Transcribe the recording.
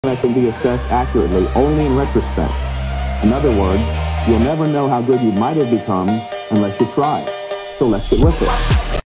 that can be assessed accurately only in retrospect. In other words, you'll never know how good you might have become unless you try. So let's get with it.